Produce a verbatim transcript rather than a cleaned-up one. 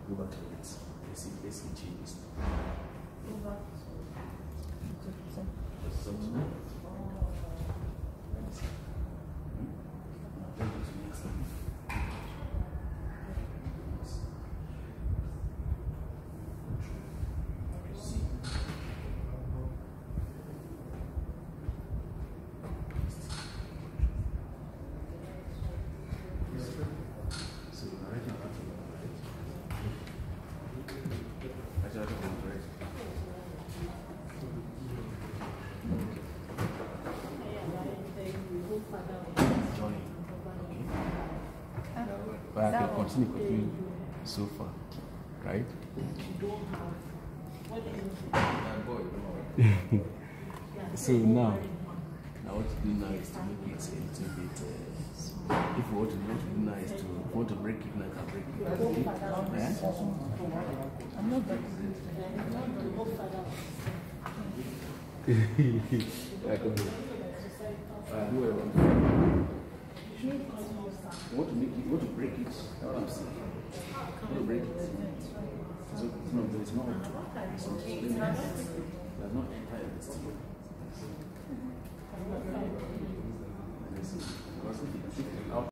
Go back to it. Let's see, let's see changes. Go back to Something. But I can continue continuing so far, right? So now, now what to do now is to make it a little bit. Uh, if we want to, what to do now is to if we want to break it, now can break it. Yeah? I'm not breaking I can do it. Uh, do it. You want to make it, you want to break it. That's what I'm saying. You want to break it. So, no, but it's not. It's not. It's not entirely still. Because if it, if it,